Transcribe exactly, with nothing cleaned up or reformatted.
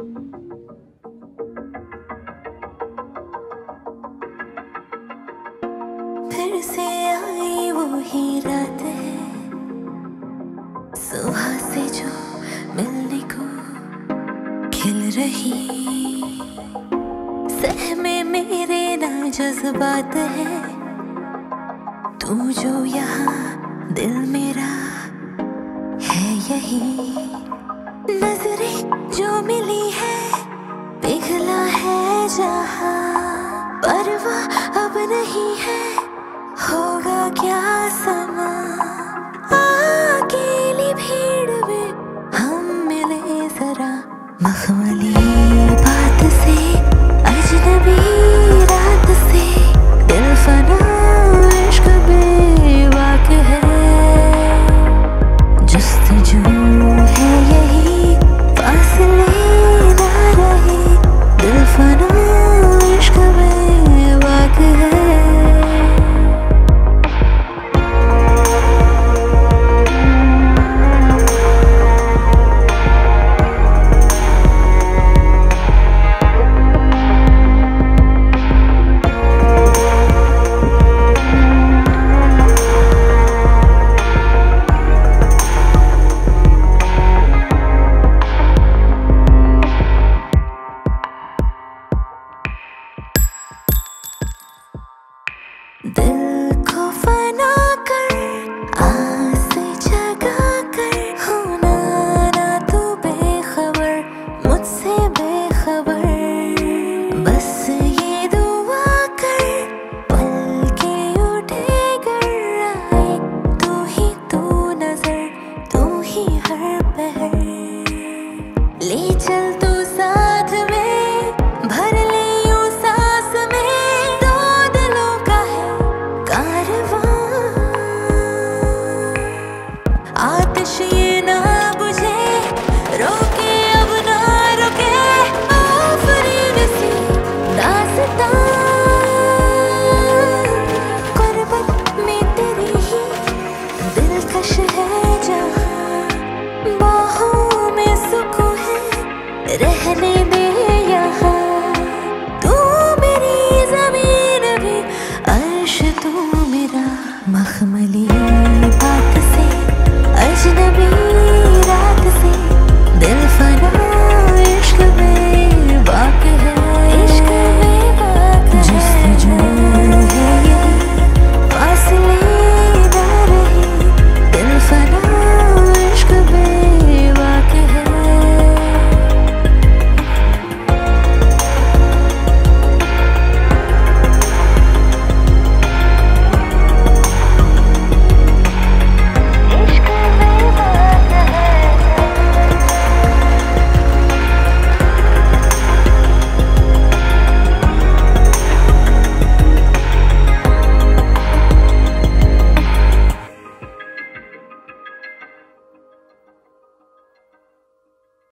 फिर से आई वो ही रात है, सुबह से जो मिलने को खिल रही, सहमे मेरे ना जज्बात है, तू जो यहाँ दिल मेरा है यही, नजरें जो मिली है पिघला है जहाँ, परवाह अब नहीं है होगा क्या समा, अकेली भीड़ में हम मिले जरा, मखमली बात से अजनबी रात से दिल फना इश्क बेबाक है, जुस्तजू है यही फासले ना रहे, दिल फना इश्क बेबाक है। दिल को फना कर आस जगा कर, होना ना तू बेखबर मुझसे बेखबर, बस ये दुआ कर पल के उठे गर आए, तू ही तू नजर तू ही हर पहर, ले चल तू साथ में भर ले यूं सांस में, दो दिलों का है कारवां, आतिश ये ना बुझे रोके अब ना रुके, आफरीन सी दास्तां, गुर्बत में तेरी ही दिलकश है जहाँ, बाहों में सुकून है रहने दे यहाँ, तू मेरी जमीन भी अर्श तू मेरा, मखमली बात से अजनबी